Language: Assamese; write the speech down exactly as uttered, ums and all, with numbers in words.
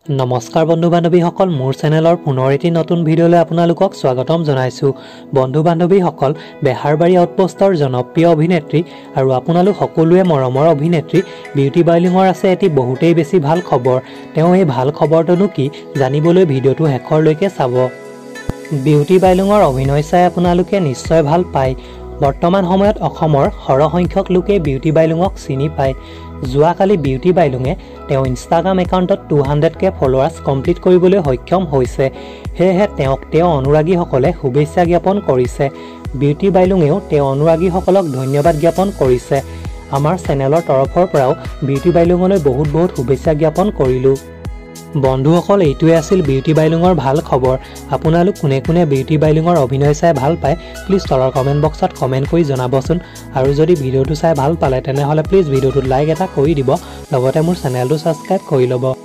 নমস্কাৰ বন্ধু বান্ধৱীসকল মোৰ চেনেলৰ পুনৰ এটি নতুন ভিডিঅ'লৈ আপোনালোকক স্বাগতম জনাইছো। বন্ধু বান্ধৱীসকল বেহাৰবাৰী আউটপোষ্টৰ জনপ্ৰিয় অভিনেত্ৰী আৰু আপোনালোক সকলোৱে মৰমৰ অভিনেত্ৰী বিউটি বাইলুঙৰ আছে এটি বহুতেই বেছি ভাল খবৰ। তেওঁ এই ভাল খবৰটোনো কি জানিবলৈ ভিডিঅ'টো শেষৰলৈকে চাব। বিউটি বাইলুঙৰ অভিনয় চাই আপোনালোকে নিশ্চয় ভাল পায়। বৰ্তমান সময়ত অসমৰ সৰহসংখ্যক লোকে বিউটি বাইলুঙক চিনি পায়। যোৱাকালি বিউটি বাইলুঙে তেওঁ ইনষ্টাগ্ৰাম একাউণ্টত two hundred K followers complete কৰিবলৈ সক্ষম হৈছে। সেয়েহে তেওঁক তেওঁ অনুৰাগীসকলে শুভেচ্ছা জ্ঞাপন কৰিছে। বিউটি বাইলুঙেও তেওঁ অনুৰাগীসকলক ধন্যবাদ জ্ঞাপন কৰিছে। আমাৰ চেনেলৰ তৰফৰ পৰাও বিউটি বাইলুঙলৈ বহুত বহুত শুভেচ্ছা জ্ঞাপন কৰিলোঁ। বন্ধুসকল, এইটোৱে আছিল বিউটি বাইলুঙৰ ভাল খবৰ। আপোনালোক কোনে কোনে বিউটি বাইলুঙৰ অভিনয় চাই ভাল পায় প্লিজ তলৰ কমেণ্ট বক্সত কমেণ্ট কৰি জনাবচোন। আৰু যদি ভিডিঅ'টো চাই ভাল পালে তেনেহ'লে প্লিজ ভিডিঅ'টোত লাইক এটা কৰি দিব, লগতে মোৰ চেনেলটো ছাবস্ক্ৰাইব কৰি ল'ব।